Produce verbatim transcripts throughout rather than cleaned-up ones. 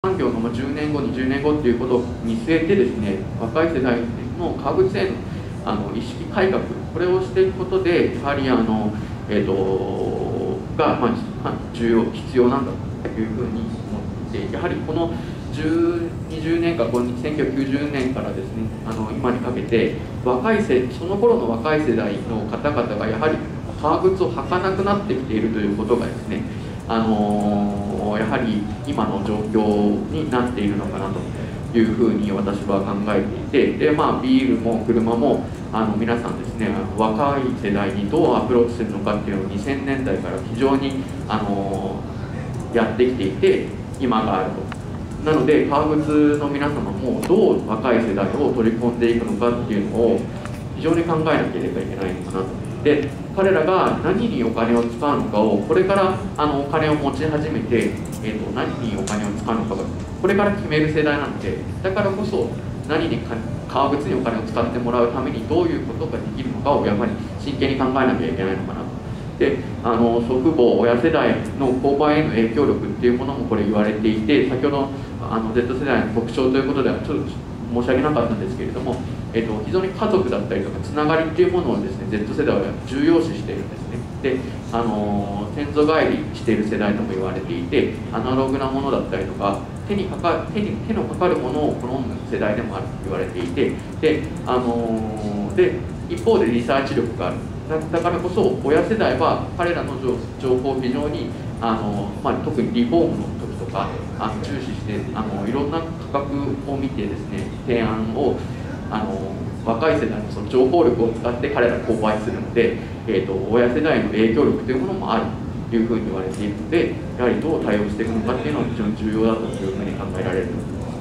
産業のじゅうねんご、にじゅうねんごっていうことを見据えてですね、若い世代の革靴へのあの意識改革、これをしていくことで、やはりあの、えー、とが、まあ、重要、必要なんだというふうに思っていて、やはりこのじゅう、にじゅうねんか、せんきゅうひゃくきゅうじゅうねんからですね、あの今にかけて、若い世、その頃の若い世代の方々がやはり革靴を履かなくなってきているということがですね、あのー、やはり今の状況になっているのかなというふうに私は考えていて、で、まあ、ビールも車もあの皆さんですね、あの若い世代にどうアプローチするのかっていうのをにせんねんだいから非常に、あのー、やってきていて、今があると。なので、革靴の皆様もどう若い世代を取り込んでいくのかっていうのを非常に考えなければいけないのかなと。で、彼らが何にお金を使うのかを、これからあのお金を持ち始めて、えー、と何にお金を使うのかがこれから決める世代なので、だからこそ何に革靴にお金を使ってもらうためにどういうことができるのかをやっぱり真剣に考えなきゃいけないのかなと。で、あの祖父母、親世代の購買への影響力っていうものもこれ言われていて、先ほどあの Z 世代の特徴ということではちょっと申し訳なかったんですけれども、えっと、非常に家族だったりとかつながりっていうものをですね Z 世代は重要視しているんですね。で、あの先祖返りしている世代とも言われていて、アナログなものだったりとか手にかか手に手のかかるものを好む世代でもあると言われていて、で、あので一方でリサーチ力がある。だからこそ親世代は彼らの情報を非常にあの、まあ、特にリフォームの時とかあの注視してあのいろんな価格を見てですね、提案をあの若い世代のその情報力を使って彼ら購買するので、えーと、親世代の影響力というものもあるというふうに言われているので、やはりどう対応していくのかっていうのは非常に重要だというふうに考えられると思います。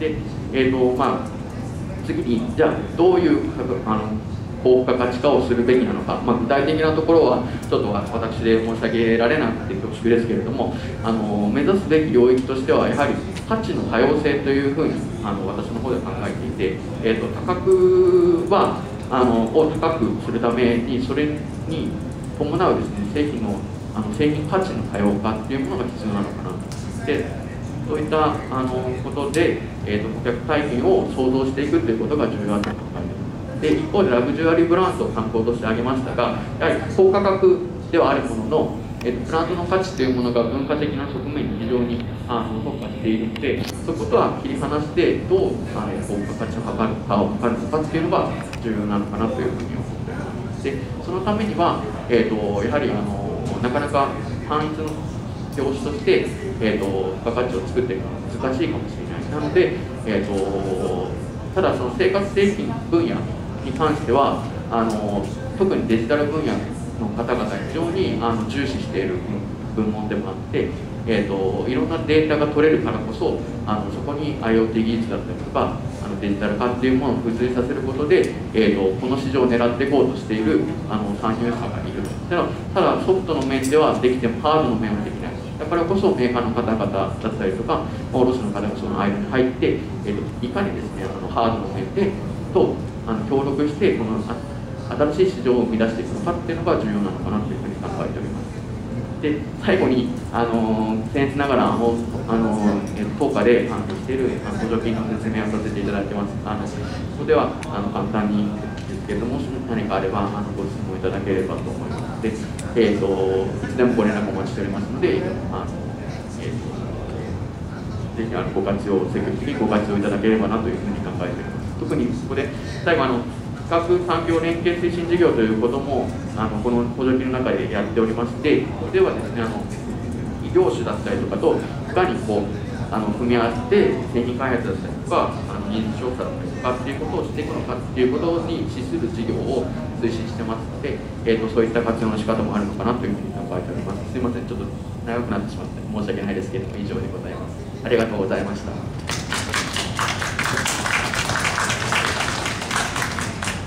で、えーとまあ、次にじゃあどういうあの高付加価値化をするべきなのか、まあ、具体的なところはちょっと私で申し上げられなくて恐縮ですけれども、あの目指すべき領域としてはやはり価値の多様性というふうにあの私の方で考えていて、えーと、価格はあのを高くするためにそれに伴うですね製品のあの製品価値の多様化っていうものが必要なのかなと。で、そういったあのことで、えーと、顧客体験を創造していくということが重要だと考えています。で、一方でラグジュアリーブランドを参考として挙げましたが、やはり高価格ではあるものの、えっと、ブランドの価値というものが文化的な側面に非常にあの特化しているので、そことは切り離してどうあの高価価値を測るかを測るのかっていうのが重要なのかなというふうに思っております。で、そのためには、えっと、やはりあのなかなか単一の業種として、えっと、付加価値を作っていくのは難しいかもしれない。なので、えっと、ただその生活製品分野に関してはあの特にデジタル分野の方々非常にあの重視している部門でもあって、えーと、いろんなデータが取れるからこそあのそこに IoT 技術だったりとかあのデジタル化っていうものを付随させることで、えーと、この市場を狙っていこうとしているあの参入者がいる。ただソフトの面ではできてもハードの面はできない。だからこそメーカーの方々だったりとか卸の方がその間に入って、えーと、いかにですねあのハードの面でとあの協力してこの新しい市場を生み出していくのかっていうのが重要なのかなというふうに考えております。で、最後にあの僭越ながらあのあの当課で関係しているあの補助金の説明をさせていただいてます。あのここではあの簡単にですけれども、何かあればあのご質問いただければと思います。で、えーと、いつでもご連絡お待ちしておりますので、あのえーと、ぜひあのご活用、積極的にご活用いただければなというふうに考えております。特にここで最後あの企画産業連携推進事業ということもあのこの補助金の中でやっておりまして、これではですねあの異業種だったりとかといかにこうあの組み合わせて製品開発だったりとかあの技術調査だったりとかっていうことをしていくのかっていうことに資する事業を推進してますので、えーと、そういった活用の仕方もあるのかなというふうに考えております。すいません、ちょっと長くなってしまって申し訳ないですけれども以上でございます。ありがとうございました。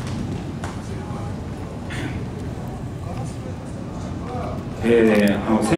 えーあの